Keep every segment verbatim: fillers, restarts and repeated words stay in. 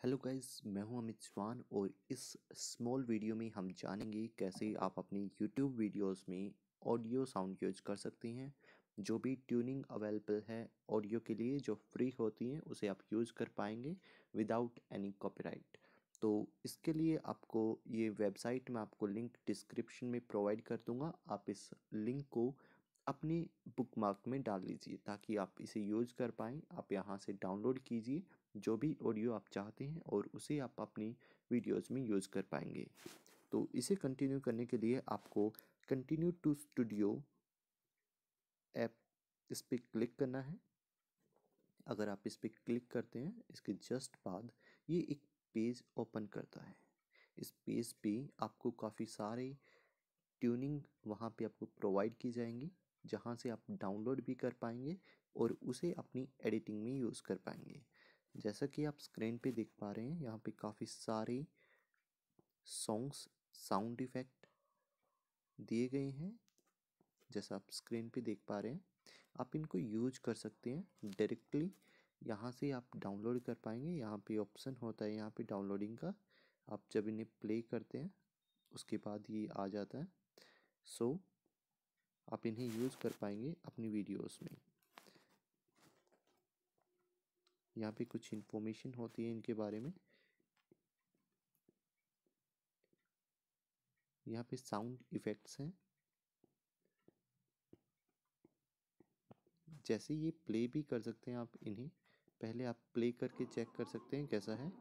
Hello guys, मैं हूं अमित चौहान और इस स्मॉल वीडियो में हम जानेंगे कैसे आप अपनी यूट्यूब वीडियोस में ऑडियो साउंड यूज कर सकते हैं। जो भी ट्यूनिंग अवेलेबल है ऑडियो के लिए जो फ्री होती हैं उसे आप यूज कर पाएंगे विदाउट एनी कॉपीराइट। तो इसके लिए आपको ये वेबसाइट मैं आपको लिंक डिस्क्रिप्शन में प्रोवाइड कर दूंगा। आप इस लिंक को अपनी बुकमार्क में डाल लीजिए ताकि आप इसे यूज कर पाएँ। आप यहाँ से डाउनलोड कीजिए जो भी ऑडियो आप चाहते हैं और उसे आप अपनी वीडियोस में यूज़ कर पाएंगे। तो इसे कंटिन्यू करने के लिए आपको कंटिन्यू टू स्टूडियो ऐप इस पर क्लिक करना है। अगर आप इस पर क्लिक करते हैं इसके जस्ट बाद ये एक पेज ओपन करता है। इस पेज पे आपको काफ़ी सारे ट्यूनिंग वहाँ पे आपको प्रोवाइड की जाएंगी जहाँ से आप डाउनलोड भी कर पाएंगे और उसे अपनी एडिटिंग में यूज़ कर पाएंगे। जैसा कि आप स्क्रीन पे देख पा रहे हैं यहाँ पे काफ़ी सारे सॉन्ग्स साउंड इफ़ेक्ट दिए गए हैं। जैसा आप स्क्रीन पे देख पा रहे हैं आप इनको यूज कर सकते हैं डायरेक्टली। यहाँ से आप डाउनलोड कर पाएंगे। यहाँ पे ऑप्शन होता है यहाँ पे डाउनलोडिंग का। आप जब इन्हें प्ले करते हैं उसके बाद ये आ जाता है। सो आप इन्हें यूज़ कर पाएंगे अपनी वीडियोस में। यहाँ पे कुछ इन्फॉर्मेशन होती है इनके बारे में। यहाँ पे साउंड इफ़ेक्ट्स हैं। जैसे ये प्ले भी कर सकते हैं आप इन्हें। पहले आप प्ले करके चेक कर सकते हैं कैसा है।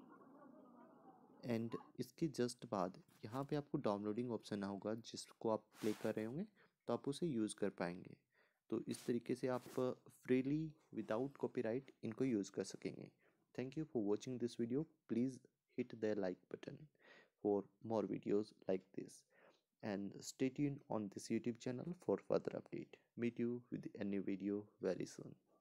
एंड इसके जस्ट बाद यहाँ पे आपको डाउनलोडिंग ऑप्शन होगा जिसको आप प्ले कर रहे होंगे तो आप उसे यूज़ कर पाएंगे। तो इस तरीके से आप फ्रीली विदाउट कॉपीराइट इनको यूज़ कर सकेंगे। Thank you for watching this video. Please hit the like button for more videos like this and stay tuned on this YouTube channel for further update. Meet you with a new video very soon.